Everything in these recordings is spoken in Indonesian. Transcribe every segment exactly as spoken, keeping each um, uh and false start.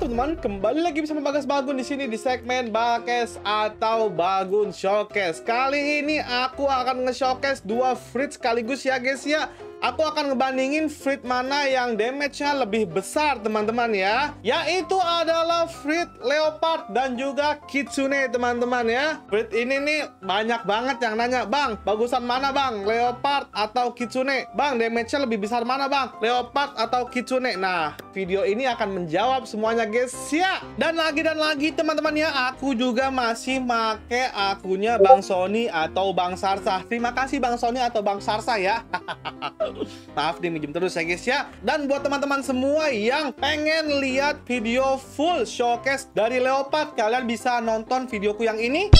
teman-teman, kembali lagi bersama Bagas Bagun di sini di segmen Bagas atau Bagun Showcase. Kali ini aku akan nge-showcase dua fridge sekaligus ya guys ya. Aku akan ngebandingin fridge mana yang damage-nya lebih besar teman-teman ya. Yaitu adalah fridge Leopard dan juga Kitsune teman-teman ya. Fridge ini nih banyak banget yang nanya, "Bang, bagusan mana bang? Leopard atau Kitsune? Bang, damage-nya lebih besar mana bang? Leopard atau Kitsune?" Nah, video ini akan menjawab semuanya guys ya. Dan lagi dan lagi teman-teman ya, aku juga masih make akunnya Bang Sony atau Bang Sarsa. Terima kasih Bang Sony atau Bang Sarsa ya. Maaf nih, minjem terus ya guys ya. Dan buat teman-teman semua yang pengen lihat video full showcase dari Leopard, kalian bisa nonton videoku yang ini.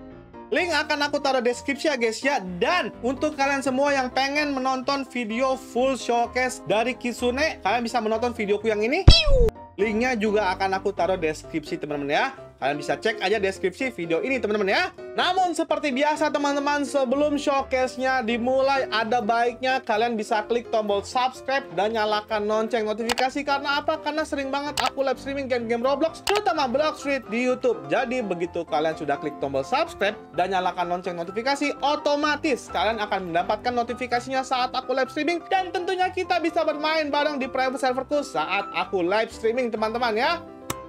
Link akan aku taruh deskripsi ya guys ya. Dan untuk kalian semua yang pengen menonton video full showcase dari Kitsune, kalian bisa menonton videoku yang ini. Linknya juga akan aku taruh deskripsi teman-teman ya. Kalian bisa cek aja deskripsi video ini teman-teman ya. Namun seperti biasa teman-teman, sebelum showcase-nya dimulai, ada baiknya kalian bisa klik tombol subscribe dan nyalakan lonceng notifikasi. Karena apa? Karena sering banget aku live streaming game-game Roblox, terutama Blox Fruit di YouTube. Jadi begitu kalian sudah klik tombol subscribe dan nyalakan lonceng notifikasi, otomatis kalian akan mendapatkan notifikasinya saat aku live streaming. Dan tentunya kita bisa bermain bareng di private serverku saat aku live streaming teman-teman ya.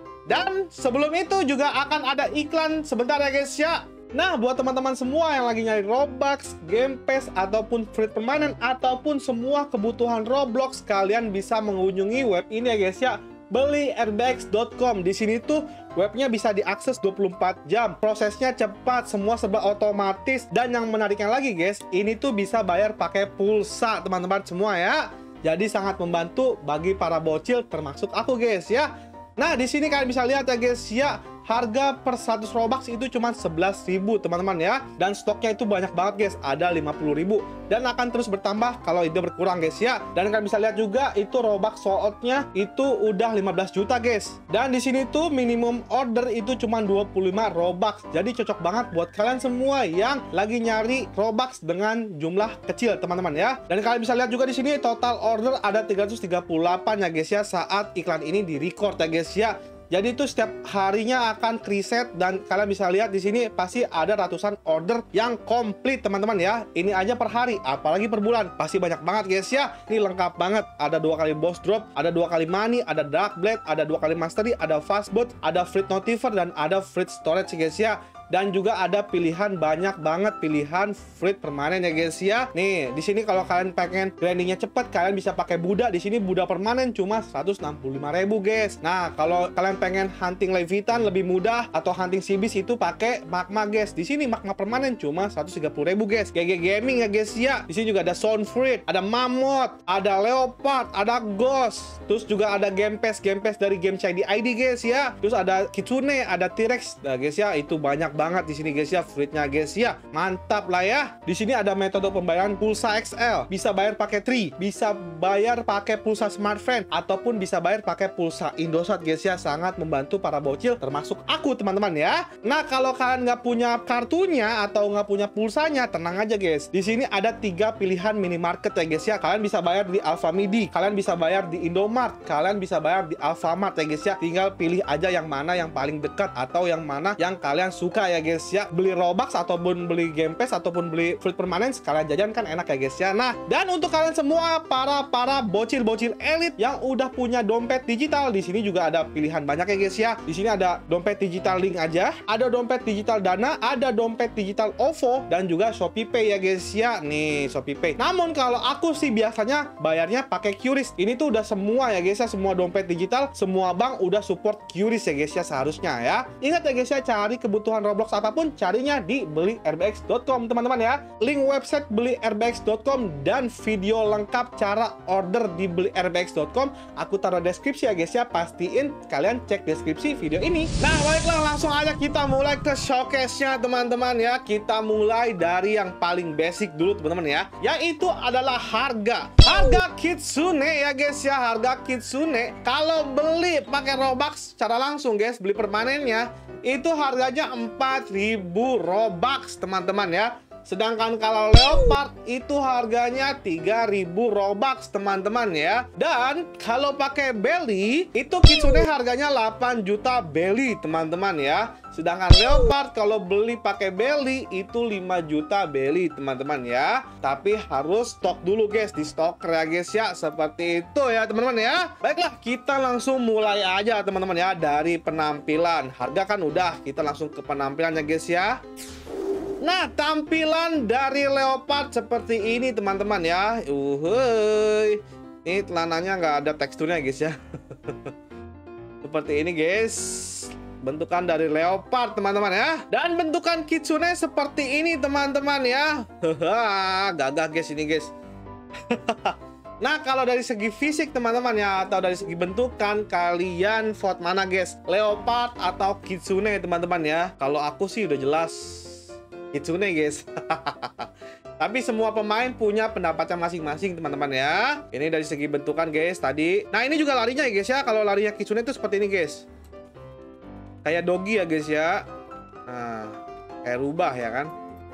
Dan sebelum itu juga akan ada iklan sebentar ya guys ya. Nah, buat teman-teman semua yang lagi nyari Robux, Game Pass, ataupun free permanen, ataupun semua kebutuhan Roblox, kalian bisa mengunjungi web ini ya guys ya, beli r b x dot com. Di sini tuh webnya bisa diakses dua puluh empat jam. Prosesnya cepat, semua serba otomatis. Dan yang menariknya lagi guys, ini tuh bisa bayar pakai pulsa teman-teman semua ya. Jadi sangat membantu bagi para bocil termasuk aku guys ya. Nah, di sini kalian bisa lihat ya guys ya, harga per seratus Robux itu cuma sebelas ribu teman-teman ya. Dan stoknya itu banyak banget guys, ada lima puluh ribu. Dan akan terus bertambah kalau itu berkurang guys ya. Dan kalian bisa lihat juga itu Robux sold out-nya itu udah lima belas juta guys. Dan di sini tuh minimum order itu cuma dua puluh lima Robux. Jadi cocok banget buat kalian semua yang lagi nyari Robux dengan jumlah kecil teman-teman ya. Dan kalian bisa lihat juga di sini total order ada tiga ratus tiga puluh delapan ya guys ya saat iklan ini di-record ya guys ya. Jadi itu setiap harinya akan reset dan kalian bisa lihat di sini pasti ada ratusan order yang komplit teman-teman ya. Ini aja per hari, apalagi per bulan pasti banyak banget guys ya. Ini lengkap banget. Ada dua kali boss drop, ada dua kali money, ada dark blade, ada dua kali mastery, ada fast boot, ada fleet notifier dan ada fleet storage guys ya. Dan juga ada pilihan, banyak banget pilihan fleet permanen ya guys ya. Nih, di sini kalau kalian pengen grindingnya cepet, kalian bisa pakai Buddha. Di sini Buddha permanen cuma seratus enam puluh lima ribu guys. Nah, kalau kalian pengen hunting Leviathan lebih mudah atau hunting Sibis itu pakai Magma guys. Di sini Magma permanen cuma seratus tiga puluh ribu guys. G G Gaming ya guys ya. Di sini juga ada Sound Fruit, ada Mammoth, ada Leopard, ada Ghost. Terus juga ada Game Pass, Game Pass dari Game C I D I D guys ya. Terus ada Kitsune, ada T-Rex. Nah guys ya, itu banyak banget di sini guys ya fleetnya guys ya. Mantap lah ya. Di sini ada metode pembayaran pulsa X L. Bisa bayar pakai Tri, bisa bayar pakai pulsa Smartfriend, ataupun bisa bayar pakai pulsa Indosat guys ya. Sangat membantu para bocil termasuk aku teman-teman ya. Nah, kalau kalian nggak punya kartunya atau nggak punya pulsanya, tenang aja guys. Di sini ada tiga pilihan minimarket ya guys ya. Kalian bisa bayar di Alfamidi, kalian bisa bayar di Indomart, kalian bisa bayar di Alfamart ya guys ya. Tinggal pilih aja yang mana yang paling dekat atau yang mana yang kalian suka ya guys ya. Beli Robux ataupun beli Game Pass ataupun beli Fruit permanen sekalian jajan kan enak ya guys ya. Nah, dan untuk kalian semua para para bocil-bocil elit yang udah punya dompet digital, di sini juga ada pilihan banyak ya guys ya. Di sini ada dompet digital Link aja, ada dompet digital Dana, ada dompet digital O V O dan juga Shopee Pay ya guys ya. Nih, Shopee Pay. Namun kalau aku sih biasanya bayarnya pakai Q R I S. Ini tuh udah semua ya guys ya, semua dompet digital, semua bank udah support Q R I S ya guys ya seharusnya ya. Ingat ya guys ya, cari kebutuhan Roblox apapun, carinya di beli r b x dot com teman-teman ya. Link website beli r b x dot com dan video lengkap cara order di beli r b x dot com aku taruh deskripsi ya guys ya. Pastiin kalian cek deskripsi video ini. Nah, baiklah, langsung aja kita mulai ke showcase-nya teman-teman ya. Kita mulai dari yang paling basic dulu teman-teman ya, yaitu adalah harga. Harga Kitsune ya guys ya. Harga Kitsune kalau beli pakai Robux secara langsung guys, beli permanennya itu harganya empat ribu Robux teman-teman ya. Sedangkan kalau leopard itu harganya tiga ribu Robux teman-teman ya. Dan kalau pakai belly itu kitsune harganya delapan juta belly teman-teman ya. Sedangkan leopard kalau beli pakai belly itu lima juta belly teman-teman ya. Tapi harus stok dulu guys, di stok ya guys ya. Seperti itu ya teman-teman ya. Baiklah, kita langsung mulai aja teman-teman ya dari penampilan. Harga kan udah, kita langsung ke penampilannya guys ya. Nah, tampilan dari leopard seperti ini teman-teman ya. Uhuy. Ini celananya nggak ada teksturnya guys ya. Seperti ini guys. Bentukan dari leopard teman-teman ya. Dan bentukan kitsune seperti ini teman-teman ya. Haha, gagah guys ini guys. Nah, kalau dari segi fisik teman-teman ya, atau dari segi bentukan, kalian vote mana guys? Leopard atau kitsune teman-teman ya? Kalau aku sih udah jelas kitsune guys. Tapi semua pemain punya pendapatnya masing-masing teman-teman ya. Ini dari segi bentukan guys tadi. Nah, ini juga larinya ya guys ya. Kalau larinya kitsune itu seperti ini guys. Kayak dogi ya guys ya. Nah, kayak rubah ya kan.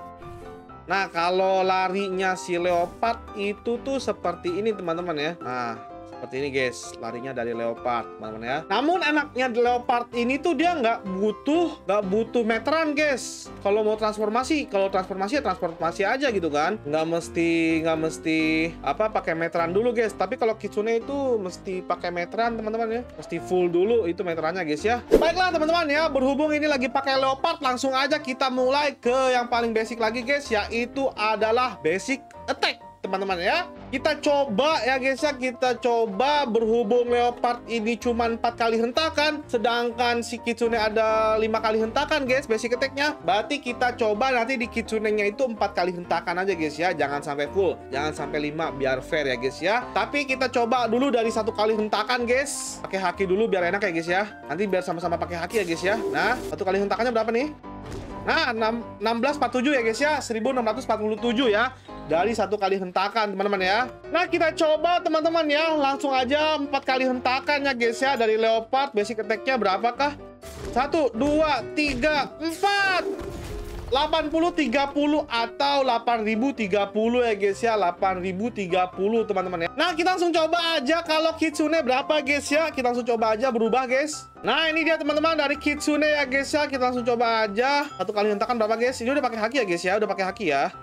Nah, kalau larinya si leopard itu tuh seperti ini teman-teman ya. Nah, seperti ini guys, larinya dari leopard teman-teman ya. Namun enaknya di leopard ini tuh dia nggak butuh nggak butuh meteran guys. Kalau mau transformasi, kalau transformasi ya transformasi aja gitu kan. Nggak mesti nggak mesti apa pakai meteran dulu guys. Tapi kalau kitsune itu mesti pakai meteran teman-teman ya. Mesti full dulu itu meterannya guys ya. Baiklah teman-teman ya, berhubung ini lagi pakai leopard, langsung aja kita mulai ke yang paling basic lagi guys, yaitu adalah basic attack teman-teman ya. Kita coba ya guys ya, kita coba berhubung leopard ini cuma empat kali hentakan, sedangkan si kitsune ada lima kali hentakan guys basic attack-nya. Berarti kita coba nanti di kitsune-nya itu empat kali hentakan aja guys ya, jangan sampai full, jangan sampai lima biar fair ya guys ya. Tapi kita coba dulu dari satu kali hentakan guys, pakai haki dulu biar enak ya guys ya. Nanti biar sama-sama pakai haki ya guys ya. Nah, satu kali hentakannya berapa nih? Nah, enam belas empat puluh tujuh ya guys ya, seribu enam ratus empat puluh tujuh ya. Dari satu kali hentakan teman-teman ya. Nah, kita coba teman-teman ya, langsung aja empat kali hentakan ya guys ya. Dari leopard basic attack-nya berapakah? Satu, dua, tiga, empat. delapan puluh, tiga puluh atau delapan ribu tiga puluh ya guys ya. delapan ribu tiga puluh teman-teman ya. Nah, kita langsung coba aja kalau kitsune berapa guys ya. Kita langsung coba aja berubah guys. Nah, ini dia teman-teman dari kitsune ya guys ya. Kita langsung coba aja. Satu kali hentakan berapa guys? Ini udah pakai haki ya guys ya. Udah pakai haki ya.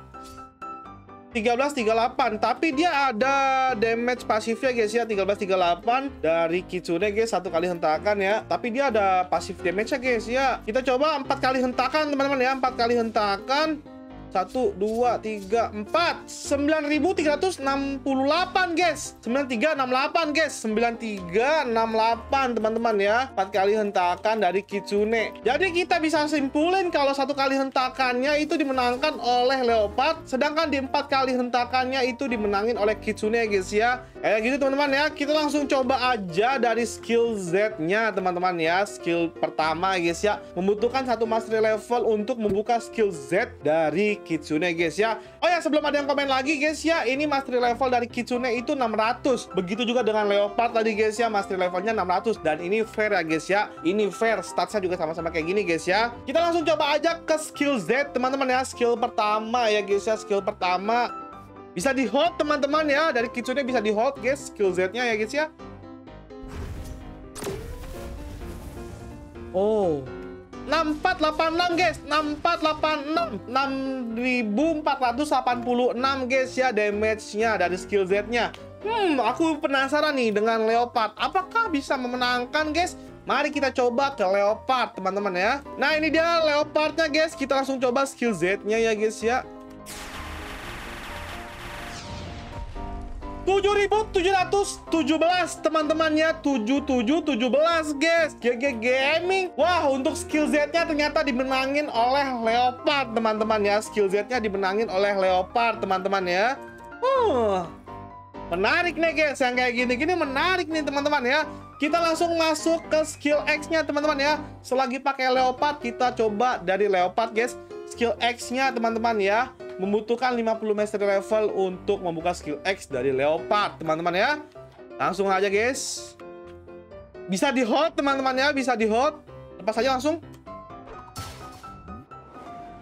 tiga belas tiga puluh delapan, tapi dia ada damage pasifnya guys ya. Tiga belas tiga puluh delapan dari kitsune guys, satu kali hentakan ya. Tapi dia ada pasif damage-nya guys ya. Kita coba empat kali hentakan teman-teman ya. Empat kali hentakan. Satu, dua, tiga, empat. Sembilan ribu tiga ratus enam puluh delapan guys. Sembilan tiga enam delapan guys. Sembilan tiga enam delapan teman-teman ya. Empat kali hentakan dari kitsune. Jadi kita bisa simpulin kalau satu kali hentakannya itu dimenangkan oleh leopard, sedangkan di empat kali hentakannya itu dimenangin oleh kitsune guys ya. Kayak gitu teman-teman ya. Kita langsung coba aja dari skill Z-nya teman-teman ya. Skill pertama guys ya, membutuhkan satu mastery level untuk membuka skill Z dari kitsune guys ya. Oh ya, sebelum ada yang komen lagi guys ya, ini mastery level dari kitsune itu enam ratus. Begitu juga dengan leopard tadi guys ya, mastery levelnya enam ratus. Dan ini fair ya guys ya. Ini fair, statsnya juga sama-sama kayak gini guys ya. Kita langsung coba aja ke skill Z teman-teman ya. Skill pertama ya guys ya. Skill pertama bisa di hold teman-teman ya. Dari kitsune bisa di hold guys skill Z-nya ya guys ya. Oh, enam empat delapan enam guys, enam empat delapan enam, enam ribu empat ratus delapan puluh enam guys ya damage-nya dari skill Z-nya. Hmm, aku penasaran nih dengan leopard, apakah bisa memenangkan guys? Mari kita coba ke leopard teman-teman ya. Nah, ini dia leopardnya guys. Kita langsung coba skill Z-nya ya guys ya. tujuh ribu tujuh ratus tujuh belas teman-temannya, tujuh tujuh tujuh belas guys. G G Gaming. Wah, untuk skill Z-nya ternyata dimenangin oleh leopard teman-teman ya. Skill Z-nya dimenangin oleh leopard teman-teman ya. Uh, menarik nih guys, yang kayak gini-gini menarik nih teman-teman ya. Kita langsung masuk ke skill X-nya teman-teman ya. Selagi pakai leopard, kita coba dari leopard guys. Skill X-nya teman-teman ya, membutuhkan lima puluh mastery level untuk membuka skill X dari leopard teman-teman ya. Langsung aja guys. Bisa di hold teman-teman ya, bisa di hold. Lepas aja langsung.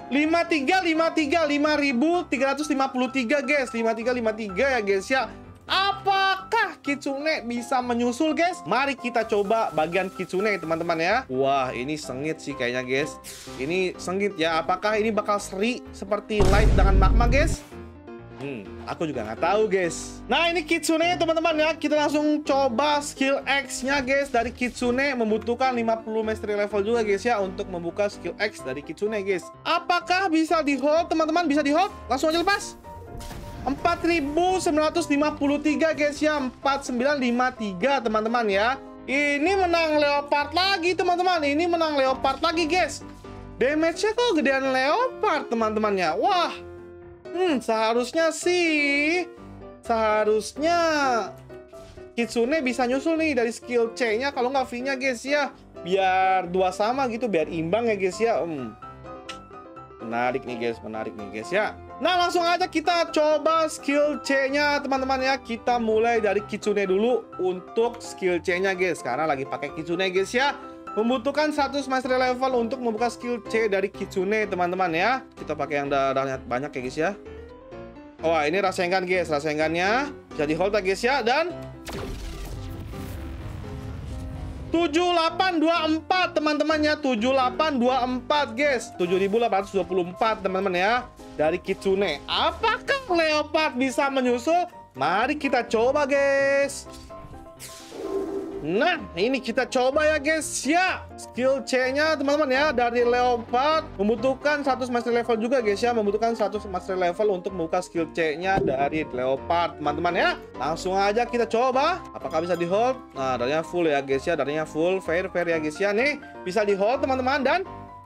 lima tiga lima tiga lima ribu tiga ratus lima puluh tiga guys. lima tiga lima tiga ya guys ya. Apakah Kitsune bisa menyusul guys? Mari kita coba bagian Kitsune teman-teman ya. Wah, ini sengit sih kayaknya guys. Ini sengit ya. Apakah ini bakal seri seperti Light dengan Magma guys? Hmm, aku juga nggak tahu guys. Nah, ini Kitsune teman-teman ya. Kita langsung coba skill X-nya guys. Dari Kitsune membutuhkan lima puluh mastery level juga guys ya untuk membuka skill X dari Kitsune guys. Apakah bisa di hold teman-teman? Bisa di hold? Langsung aja lepas. empat ribu sembilan ratus lima puluh tiga guys ya. Empat sembilan lima tiga teman-teman ya. Ini menang Leopard lagi teman-teman. Ini menang Leopard lagi guys. Damage-nya kok gedean Leopard teman-teman ya. Wah. Hmm, seharusnya sih Seharusnya Kitsune bisa nyusul nih dari skill C-nya. Kalau nggak V-nya guys ya. Biar dua sama gitu. Biar imbang ya guys ya. Hmm. Menarik nih guys. Menarik nih guys ya. Nah, langsung aja kita coba skill C-nya teman-teman ya. Kita mulai dari Kitsune dulu untuk skill C-nya guys. Karena lagi pakai Kitsune guys ya. Membutuhkan seratus mastery level untuk membuka skill C dari Kitsune teman-teman ya. Kita pakai yang darahnya banyak ya guys ya. Wah, ini Rasengan guys. Rasengannya bisa di hold ya guys ya. Dan tujuh delapan dua empat teman-teman ya. tujuh delapan dua empat guys. tujuh ribu delapan ratus dua puluh empat teman-teman ya. Dari Kitsune. Apakah Leopard bisa menyusul? Mari kita coba guys. Nah, ini kita coba ya guys ya. Skill C-nya teman-teman ya. Dari Leopard membutuhkan seratus mastery level juga guys ya. Membutuhkan seratus mastery level untuk membuka skill C-nya dari Leopard teman-teman ya. Langsung aja kita coba. Apakah bisa di hold? Nah, darinya full ya guys ya. Darinya full. Fair, fair ya guys ya. Nih, bisa di hold teman-teman. Dan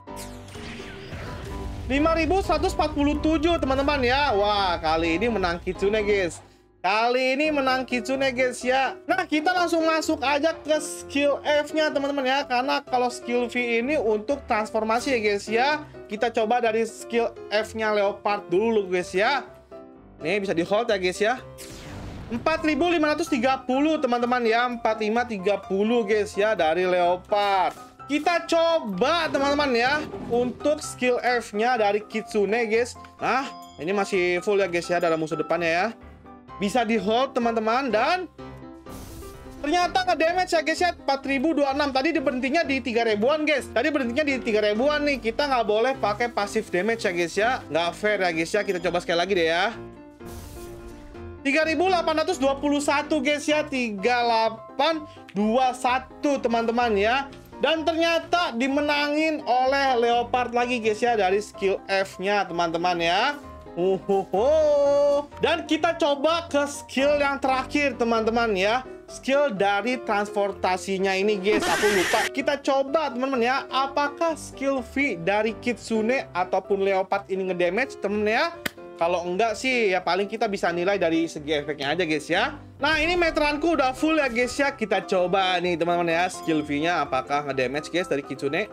lima ribu seratus empat puluh tujuh teman-teman ya. Wah, kali ini menang Kitsune guys. Kali ini menang Kitsune guys ya. Nah, kita langsung masuk aja ke skill F-nya teman-teman ya. Karena kalau skill V ini untuk transformasi ya guys ya. Kita coba dari skill F-nya Leopard dulu guys ya. Nih, bisa di hold ya guys ya. empat ribu lima ratus tiga puluh teman-teman ya. empat ribu lima ratus tiga puluh guys ya dari Leopard. Kita coba teman-teman ya untuk skill F-nya dari Kitsune guys. Nah, ini masih full ya guys ya dalam musuh depannya ya. Bisa di hold teman-teman. Dan ternyata nge-damage ya guys ya. empat ribu dua puluh enam. Tadi berhentinya di tiga ribuan guys. Tadi berhentinya di tiga ribuan nih. Kita nggak boleh pakai passive damage ya guys ya. Nggak fair ya guys ya. Kita coba sekali lagi deh ya. tiga ribu delapan ratus dua puluh satu guys ya. tiga ribu delapan ratus dua puluh satu teman-teman ya. Dan ternyata dimenangin oleh Leopard lagi guys ya. Dari skill F-nya teman-teman ya. Uhuhu. Dan kita coba ke skill yang terakhir teman-teman ya. Skill dari transportasinya ini guys. Aku lupa. Kita coba teman-teman ya. Apakah skill V dari Kitsune ataupun Leopard ini ngedamage teman-teman ya. Kalau enggak sih ya paling kita bisa nilai dari segi efeknya aja guys ya. Nah, ini meteranku udah full ya guys ya. Kita coba nih teman-teman ya. Skill V-nya apakah ngedamage guys dari Kitsune.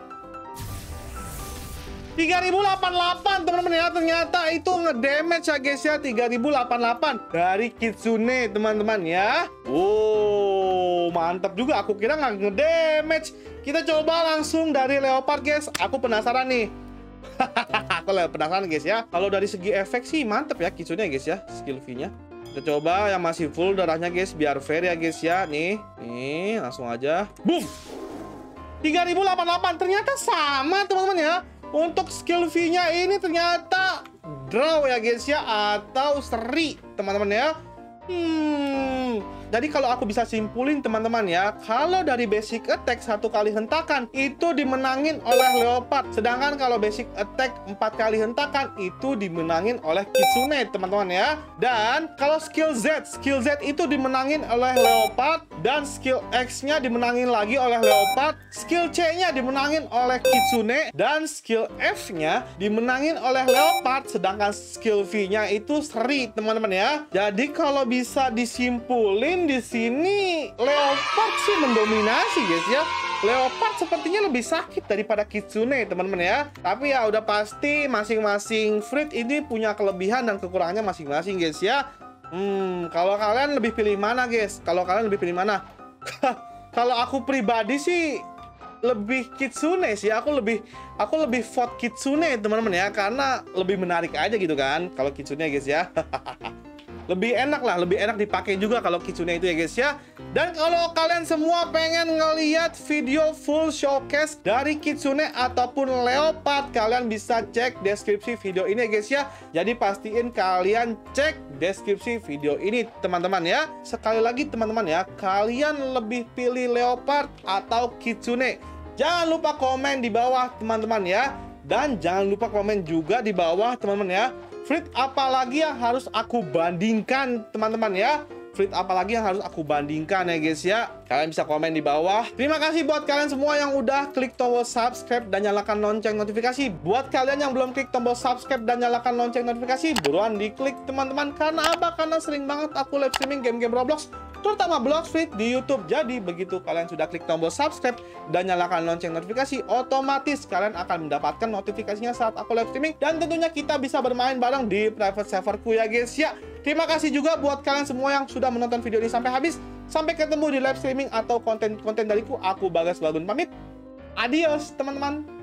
tiga ribu delapan puluh delapan teman-teman ya. Ternyata itu ngedamage ya guys ya. tiga ribu delapan puluh delapan dari Kitsune teman-teman ya. Wow, mantap juga. Aku kira nggak ngedamage. Kita coba langsung dari Leopard guys. Aku penasaran nih. Aku penasaran guys ya. Kalau dari segi efek sih mantep ya Kitsune guys ya. Skill V-nya. Kita coba yang masih full darahnya guys. Biar fair ya guys ya. Nih. Nih langsung aja. Boom. tiga ribu delapan puluh delapan. Ternyata sama teman-teman ya. Untuk skill V-nya ini ternyata draw ya guys ya. Atau seri teman-teman ya. Hmm, jadi kalau aku bisa simpulin teman-teman ya, kalau dari basic attack satu kali hentakan itu dimenangin oleh Leopard, sedangkan kalau basic attack empat kali hentakan itu dimenangin oleh Kitsune teman-teman ya. Dan kalau skill Z, skill Z itu dimenangin oleh Leopard, dan skill X-nya dimenangin lagi oleh Leopard, skill C-nya dimenangin oleh Kitsune, dan skill F-nya dimenangin oleh Leopard, sedangkan skill V-nya itu seri teman-teman ya. Jadi kalau bisa disimpulin di sini Leopard sih mendominasi guys ya. Leopard sepertinya lebih sakit daripada Kitsune teman-teman ya. Tapi ya udah pasti masing-masing Frit ini punya kelebihan dan kekurangannya masing-masing guys ya. Hmm, kalau kalian lebih pilih mana guys? Kalau kalian lebih pilih mana? Kalau aku pribadi sih lebih kitsune sih. Aku lebih aku lebih vote kitsune teman-teman ya, karena lebih menarik aja gitu kan kalau kitsune guys ya. Lebih enak lah, lebih enak dipakai juga kalau kitsune itu ya guys ya. Dan kalau kalian semua pengen ngeliat video full showcase dari kitsune ataupun leopard, kalian bisa cek deskripsi video ini ya guys ya. Jadi pastiin kalian cek deskripsi video ini teman-teman ya. Sekali lagi teman-teman ya, kalian lebih pilih leopard atau kitsune? Jangan lupa komen di bawah teman-teman ya. Dan jangan lupa komen juga di bawah teman-teman ya, Frit apalagi yang harus aku bandingkan teman-teman ya. Frit apalagi yang harus aku bandingkan ya guys ya. Kalian bisa komen di bawah. Terima kasih buat kalian semua yang udah klik tombol subscribe dan nyalakan lonceng notifikasi. Buat kalian yang belum klik tombol subscribe dan nyalakan lonceng notifikasi, buruan diklik teman-teman. Karena apa? Karena sering banget aku live streaming game-game Roblox, terutama Blox Fruit di YouTube. Jadi begitu kalian sudah klik tombol subscribe dan nyalakan lonceng notifikasi, otomatis kalian akan mendapatkan notifikasinya saat aku live streaming. Dan tentunya kita bisa bermain bareng di private serverku ya guys ya. Terima kasih juga buat kalian semua yang sudah menonton video ini sampai habis. Sampai ketemu di live streaming atau konten-konten dariku. Aku Bagas Bagun pamit. Adios teman-teman.